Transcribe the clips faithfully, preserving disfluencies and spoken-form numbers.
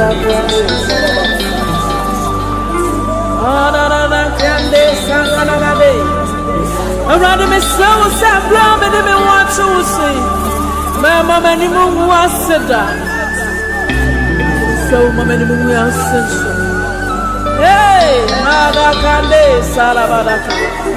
Around me, so sad, blood, and me want to see. My mama, and you was said that. So, mama, and you was said. Hey, Mother Kande, Salabadaka.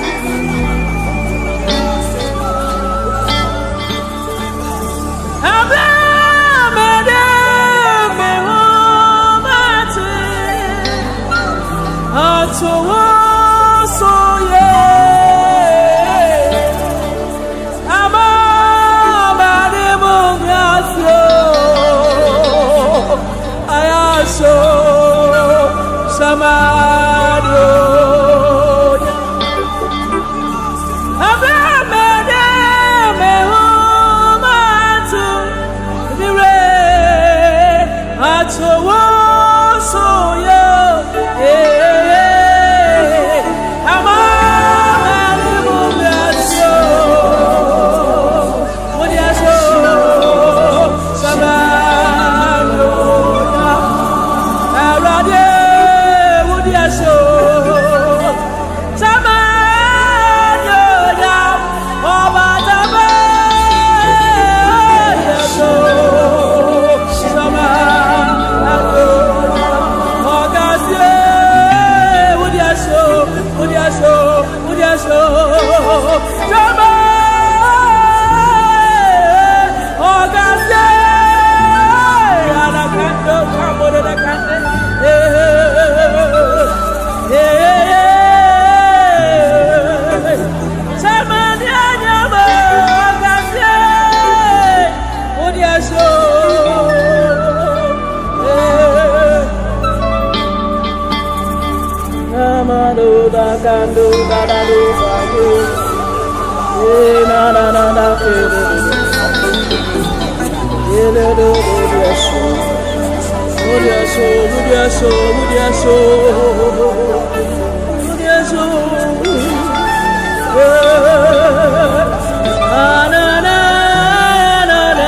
Kando da da do ba do, eh na na na na ke do do, eh do do do so, do so do so do so do so, ah na na na na.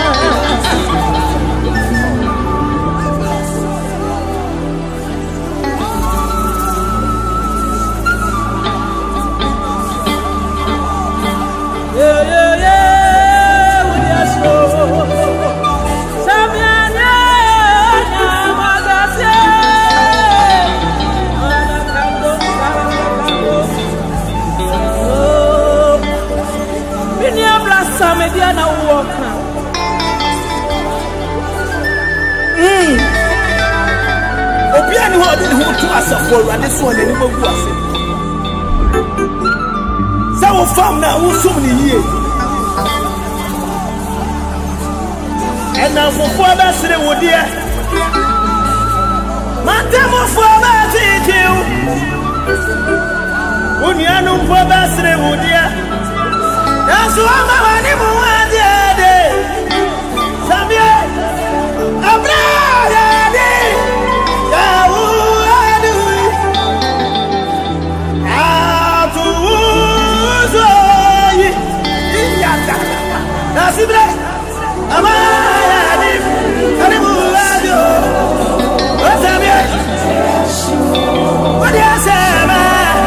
Mediana walker. Hmm. Obiani ho de ho to asafo Awurade so na ni magu ase. Sa wo fam na wo sum ni yie. Ena fofo ba sire wo de. Matemo fo ba titiu. Unianu fo ba sire wo de. That's why I'm going to want to do. Samia, Abraham, Yahu, Atu, Zoe, Yata. That's it. Amaya, Animu, what's Samia? What do you say, man?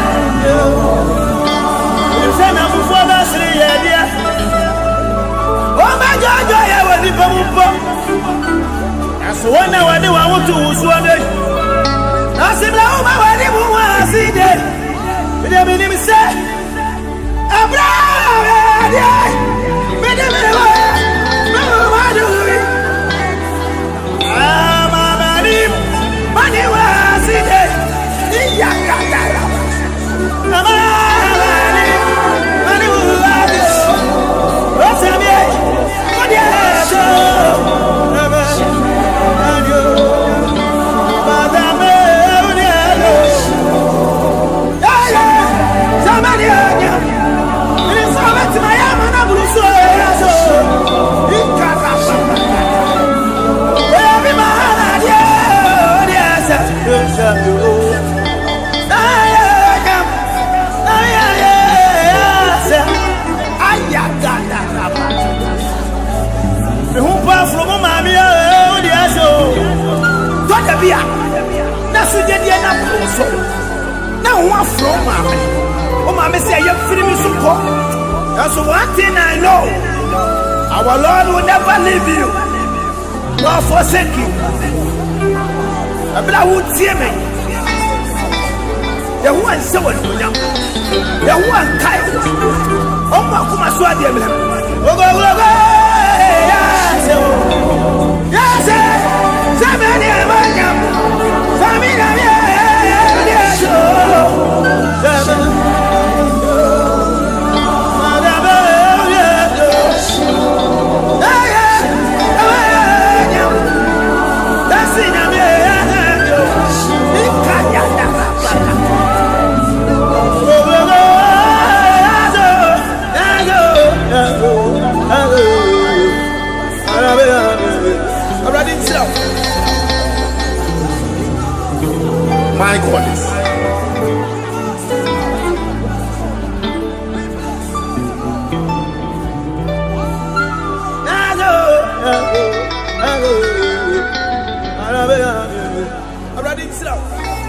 You say I'm before that's the idea. Oh my God, I want to go. That's one I want to do. That's it. Oh my God, I want to see that. But I mean, say, Abraham, yeah. But I mean, what do we? Ah, my money, money was in it. Yakata. Somebody bia na so de de na so na ho from mama o mama say you free me so ko that's one thing I know our Lord will never leave you nor forsake you abla wo tie me the one say what you nyam the one kai o ma kuma so ade me o go go go yes yes samani amanyam samina yes my goodness. I'm ready to